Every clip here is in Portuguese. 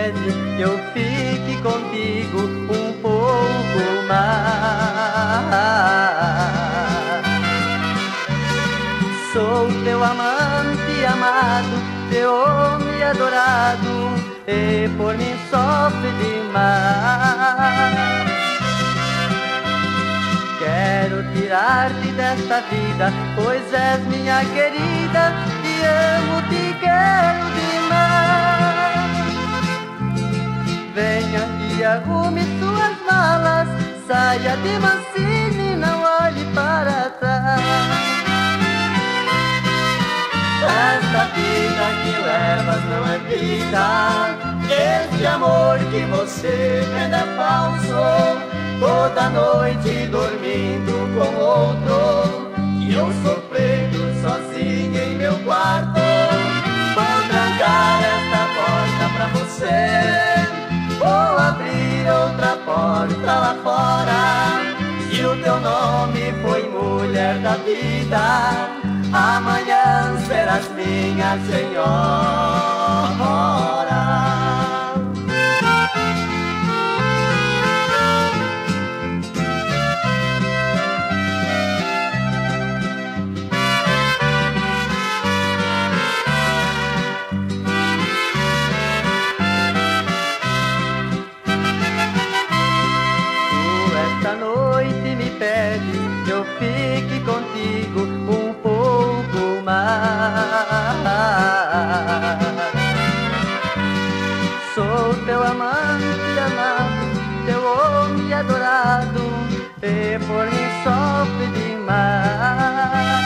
pede que eu fique contigo um pouco mais. Sou teu amante amado, teu homem adorado, e por mim sofre demais. Quero tirar-te desta vida, pois és minha querida, te amo, te quero demais. Venha e arrume suas malas, saia de mansinho e não olhe para trás. Esta vida que levas não é vida, este amor que você vende é falso. Toda noite dormindo com outro, e eu sofrendo sozinho em meu quarto. Vou trancar esta porta pra você, vou abrir outra porta lá fora. Se o teu nome foi mulher da vida, amanhã serás minha senhora. Esta noite me pede que eu fique contigo um pouco mais. Sou teu amante amado, teu homem adorado, e por mim sofre demais.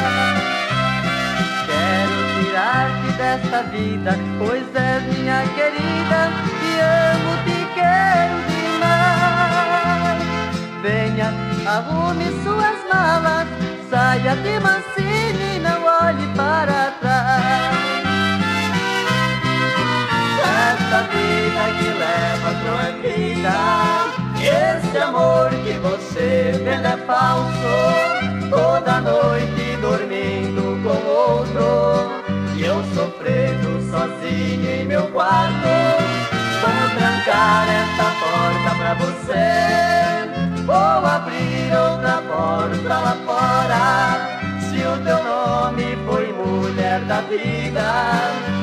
Quero tirar-te desta vida, pois és minha querida, te amo, te quero demais. Venha, arrume suas malas, saia de mansinho e não olhe para trás. Esta vida que levas não é vida, esse amor que você vende é falso. Toda noite dormindo com outro, e eu sofrendo sozinho em meu quarto. Vou trancar esta porta pra você, vou abrir outra porta lá fora. Se o teu nome foi mulher da vida,